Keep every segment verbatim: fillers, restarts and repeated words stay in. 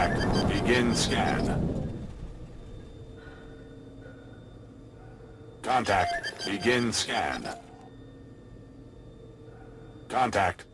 Contact. Begin scan. Contact. Begin scan. Contact.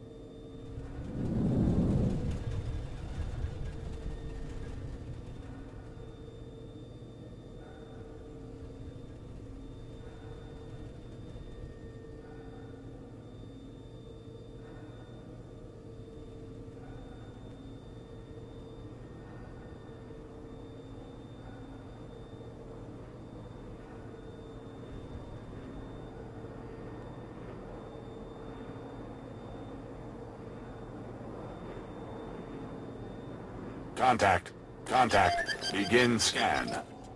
Contact. Contact. Begin scan.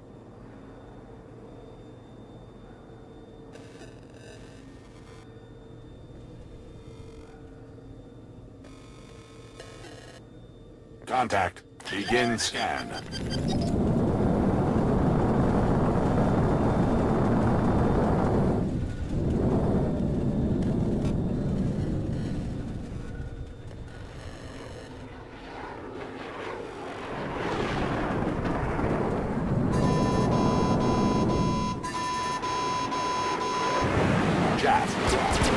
Contact. Begin scan. Shaft.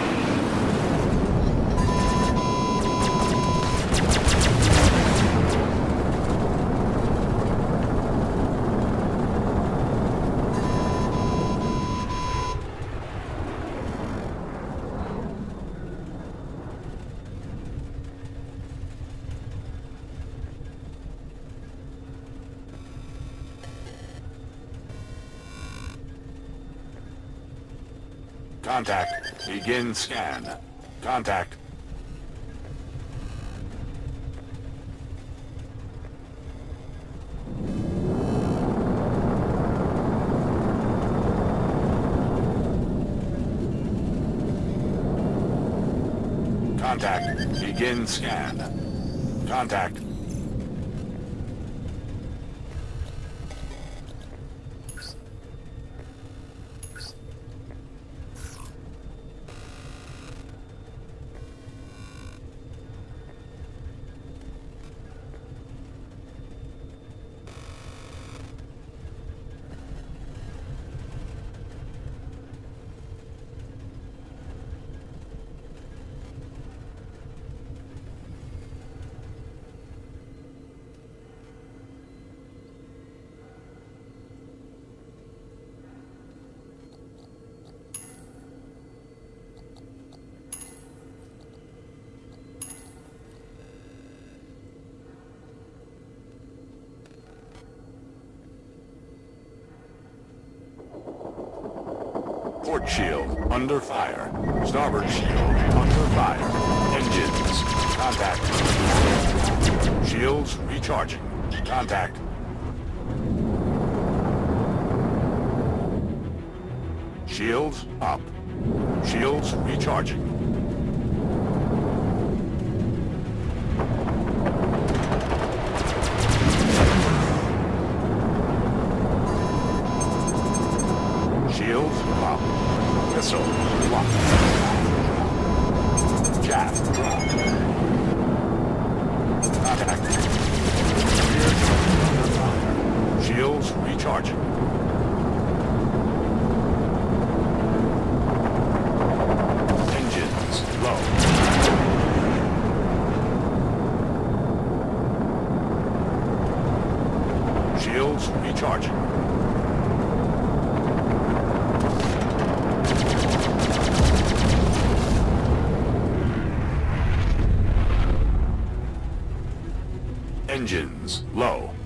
Contact. Begin scan. Contact. Contact. Begin scan. Contact. Port shield under fire. Starboard shield under fire. Engines. Contact. Shields recharging. Contact. Shields up. Shields recharging. Shields up. Missile locked. Shaft dropped. Contact. Shields recharging. Engines low. Shields recharging. Engines low.